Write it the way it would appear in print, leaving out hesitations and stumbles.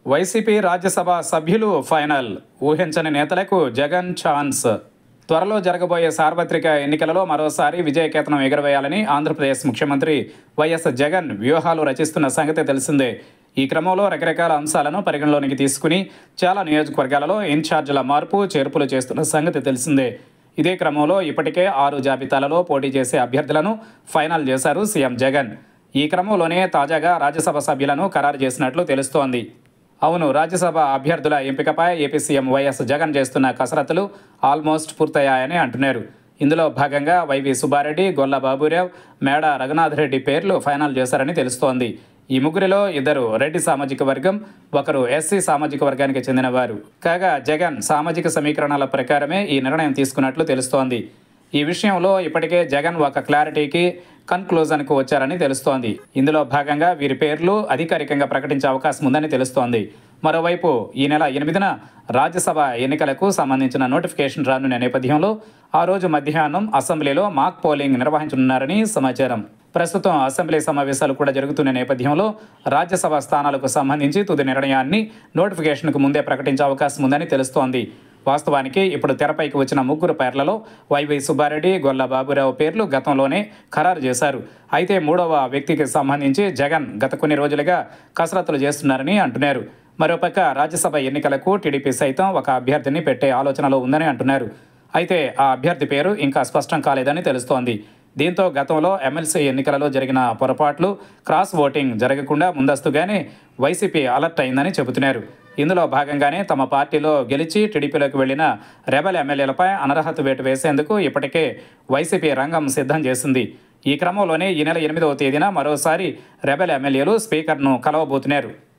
YCP Rajya Sabha సభ్యులు final. ఊహించని నేతలకు జగన్ ఛాన్స్. త్వరలో జరగబోయే సార్వత్రిక ఎన్నికలలో మరోసారి విజయకేతనం ఎగురవేయాలని ఆంధ్రప్రదేశ్ ముఖ్యమంత్రి వైఎస్ జగన్ వ్యూహాలు రచిస్తున్న సంగతి తెలిసిందే. ఈ క్రమంలో రకరకాల అంశాలను పరిగణలోనికి తీసుకుని చాలా నియోజకవర్గాలలో ఇన్ఛార్జీల మార్పు చేర్పులు చేస్తున్న సంగతి తెలిసిందే. ఇదే క్రమంలో ఇప్పటికే 6 జాబితాలలో పోటీ చేసే అభ్యర్థులను ఫైనల్ చేశారు సీఎం జగన్. ఈ క్రమంలోనే తాజాగా రాజ్యసభ సభ్యులను ఖరారు చేసినట్లు తెలుస్తోంది. అవును, రాజ్యసభ అభ్యర్థుల ఎంపికపై ఏపీ సీఎం వైఎస్ జగన్ చేస్తున్న కసరత్తులు ఆల్మోస్ట్ పూర్తయ్యాయని అంటున్నారు. ఇందులో భాగంగా వైవి సుబ్బారెడ్డి, గొల్ల బాబురావు, మేడ రఘునాథ్ రెడ్డి పేర్లు ఫైనల్ చేశారని తెలుస్తోంది. ఈ ముగ్గురిలో 2 రెడ్డి సామాజిక వర్గం, 1 ఎస్సీ సామాజిక వర్గానికి చెందినవారు. కాగా జగన్ సామాజిక సమీకరణాల ప్రకారమే ఈ నిర్ణయం తీసుకున్నట్లు తెలుస్తోంది. ఈ విషయంలో ఇప్పటికే జగన్ ఒక క్లారిటీకి కన్క్లూజన్కు వచ్చారని తెలుస్తోంది. ఇందులో భాగంగా వీరి పేర్లు అధికారికంగా ప్రకటించే అవకాశం ఉందని తెలుస్తోంది. మరోవైపు ఈ నెల 8న రాజ్యసభ ఎన్నికలకు సంబంధించిన నోటిఫికేషన్ రానున్న నేపథ్యంలో ఆ రోజు మధ్యాహ్నం అసెంబ్లీలో మాక్ పోలింగ్ నిర్వహించనున్నారని సమాచారం. ప్రస్తుతం అసెంబ్లీ సమావేశాలు కూడా జరుగుతున్న నేపథ్యంలో రాజ్యసభ స్థానాలకు సంబంధించి తుది నిర్ణయాన్ని నోటిఫికేషన్కు ముందే ప్రకటించే అవకాశం ఉందని తెలుస్తోంది. వాస్తవానికి ఇప్పుడు తెరపైకి వచ్చిన ముగ్గురు పేర్లలో వైవి సుబ్బారెడ్డి, గొల్ల బాబురావు పేర్లు గతంలోనే ఖరారు చేశారు. అయితే 3వ వ్యక్తికి సంబంధించి జగన్ గత కొన్ని రోజులుగా కసరత్తులు చేస్తున్నారని అంటున్నారు. మరోపక్క రాజ్యసభ ఎన్నికలకు టీడీపీ సైతం ఒక అభ్యర్థిని పెట్టే ఆలోచనలో ఉందని అంటున్నారు. అయితే ఆ అభ్యర్థి పేరు ఇంకా స్పష్టం కాలేదని తెలుస్తోంది. దీంతో గతంలో ఎమ్మెల్సీ ఎన్నికలలో జరిగిన పొరపాట్లు, క్రాస్ ఓటింగ్ జరగకుండా ముందస్తుగానే వైసీపీ అలర్ట్ అయిందని చెబుతున్నారు. ఇందులో భాగంగానే తమ పార్టీలో గెలిచి టీడీపీలోకి వెళ్లిన రెబల్ ఎమ్మెల్యేలపై అనర్హత వేటు వేసేందుకు ఇప్పటికే వైసీపీ రంగం సిద్ధం చేసింది. ఈ క్రమంలోనే ఈ నెల 8వ తేదీన మరోసారి రెబల్ ఎమ్మెల్యేలు స్పీకర్ను కలవబోతున్నారు.